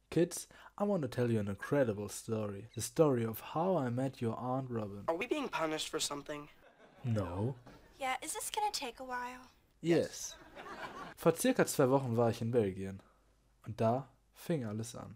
Kids, I want to tell you an incredible story. The story of how I met your Aunt Robin. Are we being punished for something? No. Yeah, is this gonna take a while? Yes. Vor circa 2 Wochen war ich in Belgien. Und da fing alles an.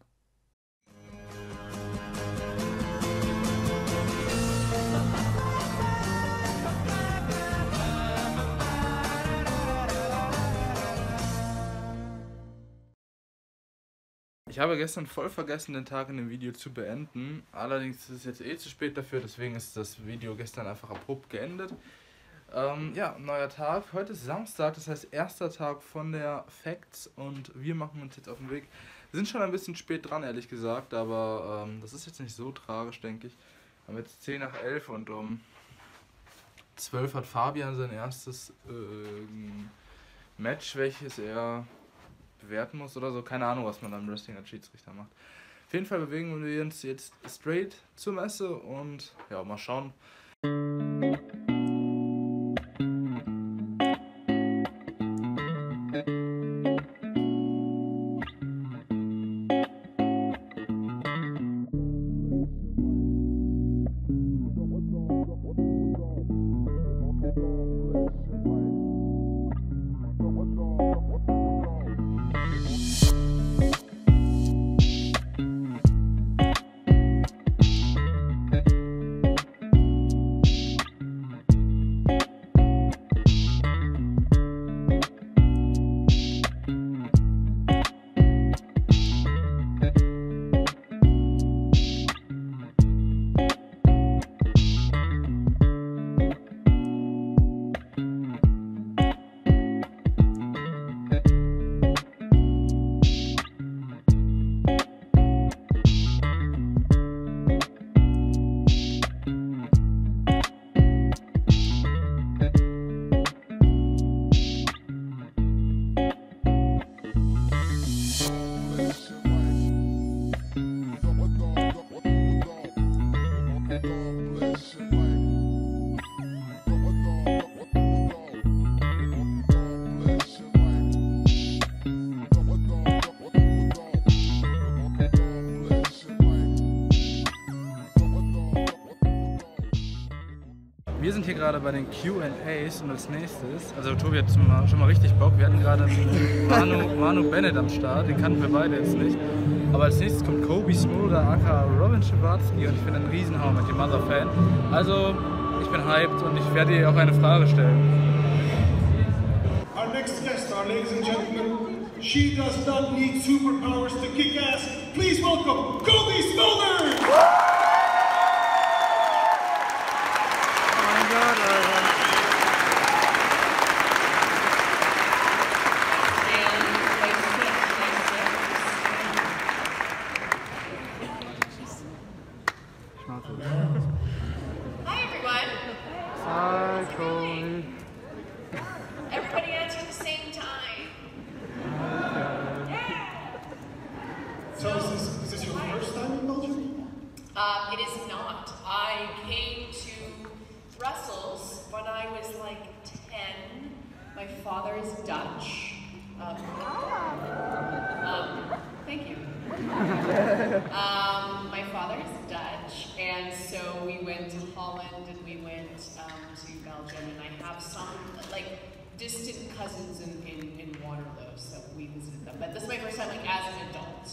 Ich habe gestern voll vergessen, den Tag in dem Video zu beenden. Allerdings ist es jetzt zu spät dafür, deswegen ist das Video gestern einfach abrupt geendet. Ja, neuer Tag. Heute ist Samstag, das heißt erster Tag von der Facts und wir machen uns jetzt auf den Weg. Wir sind schon ein bisschen spät dran, ehrlich gesagt, aber das ist jetzt nicht so tragisch, denke ich. Wir haben jetzt 10 nach 11 und um 12 hat Fabian sein erstes Match, welches er bewerten muss oder so. Keine Ahnung, was man beim Wrestling als Schiedsrichter macht. Auf jeden Fall bewegen wir uns jetzt straight zur Messe und ja, mal schauen. Wir sind hier gerade bei den Q&As und als nächstes, also Tobi hat schon mal richtig Bock, wir hatten gerade Manu Bennett am Start, den kannten wir beide jetzt nicht. Aber als nächstes kommt Kobe Smolder aka Robin Schabatsky und ich bin ein Riesenhauer mit dem Mother-Fan. Also, ich bin hyped und ich werde dir auch eine Frage stellen. Our next guest star, ladies and gentlemen, she does not need superpowers to kick ass. Please welcome Kobe Smolder! Hi, everyone. Hi, Kobe. Everybody answer at the same time. So is this your first time in Belgium? It is not. I came to Brussels when I was like 10. My father is Dutch. Thank you. My father is Dutch, and so we went to Holland and we went to Belgium, and I have some like distant cousins in Waterloo, so we visited them. But this is my first time like as an adult,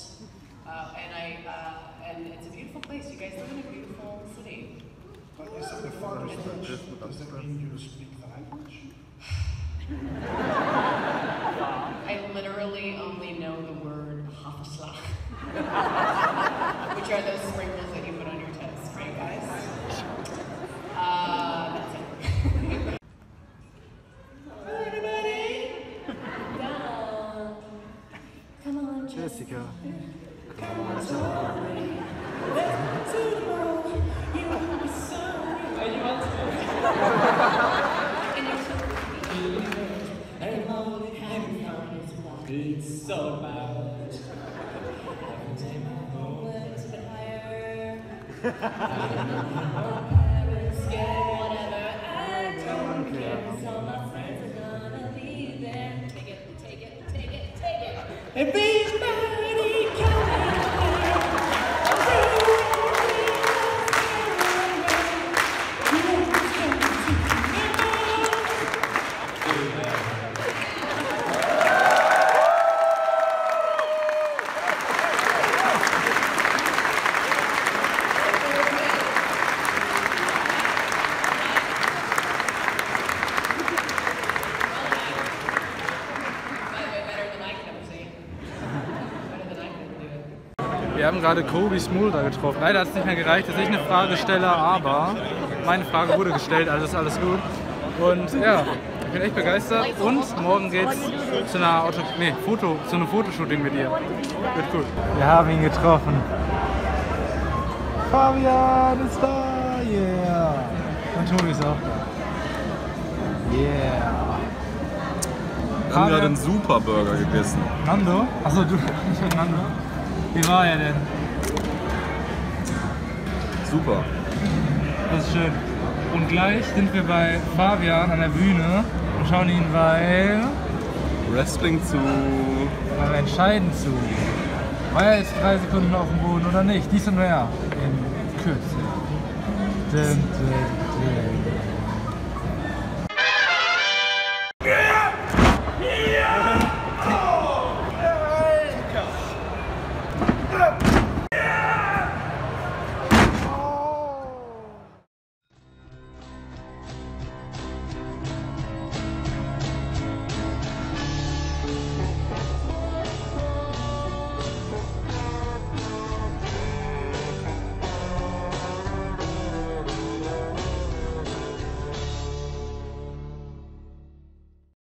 and it's a beautiful place. You guys live in a beautiful city. But you said the father is Dutch. Does that mean you speak the language? I literally only know the word Haferslag, which are those sprinkles that you put on your toast, right, guys? That's it. Hello, everybody. Down. Come on, Jessica. Come on, Charlie. Let's do the road. You will be sorry. Are you on And you're so it's so bad. Every day my legs a bit higher. Parents get whatever. I don't care. 'Cause all my friends are gonna be there. Take it, take it, take it, take it. Everybody coming. Wir haben gerade Kobe Smolder getroffen. Leider hat es nicht mehr gereicht, dass ich eine Frage stelle, aber meine Frage wurde gestellt, also ist alles gut. Und ja, ich bin echt begeistert. Und morgen geht's zu einem Fotoshooting mit ihr. Wird cool. Wir haben ihn getroffen. Fabian ist da, yeah. Und Tobi ist auch da. Yeah. Wir haben gerade einen Superburger gegessen. Nando? Achso, du. Nando. Wie war er denn? Super. Das ist schön. Und gleich sind wir bei Fabian an der Bühne und schauen ihn beim Wrestling zu. Beim Entscheiden zu. War er jetzt 3 Sekunden auf dem Boden oder nicht? Dies und mehr in Kürze. Dun, dun, dun.